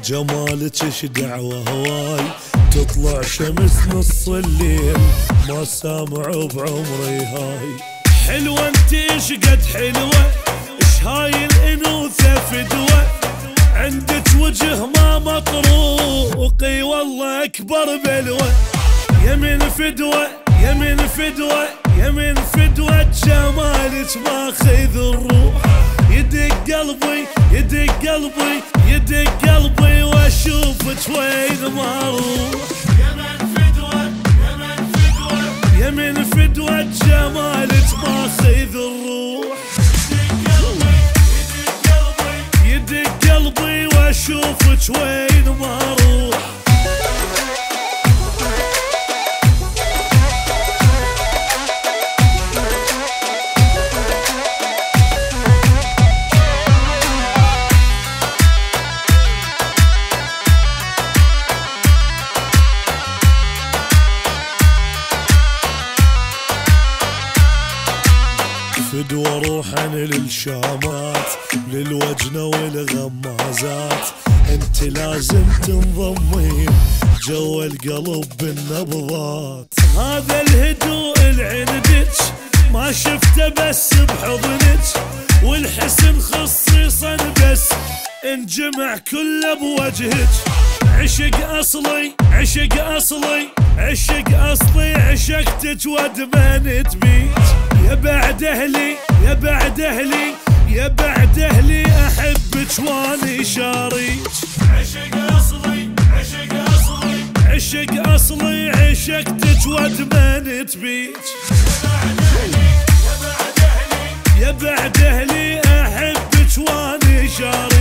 جمالك ايش دعوة هواي، تطلع شمس نص الليل ما سامع بعمري هاي. حلوة انت ايش قد حلوة، ايش هاي الانوثة فدوة، عندك وجه ما مطروقي والله اكبر بلوة. يمن فدوة يمن فدوة يمن فدوة، جمالك ماخذ الروح، يدق قلبي يدق قلبي يدق قلبي واشوفك وين ما اروح. يمن فدوة يمن فدوة يمن فدوة، جمالك ماخذ الروح، يدق قلبي يدق قلبي واشوفك وين ما اروح. فدوة روحا للشامات، للوجنة والغمازات، انت لازم تنضمين جوا القلب بالنبضات. هذا الهدوء العندك ما شفته بس بحضنك، والحسن خصيصا بس انجمع كله بوجهك. عشق اصلي عشق اصلي عشق اصلي، عشقتك وادمنت بيك. يا بعد اهلي يا بعد اهلي يا بعد اهلي، احبك واني شاريك. عشق اصلي عشق اصلي عشق اصلي، عشقتك وادمنت بيك. يا بعد اهلي يا بعد اهلي، احبك واني شاريك.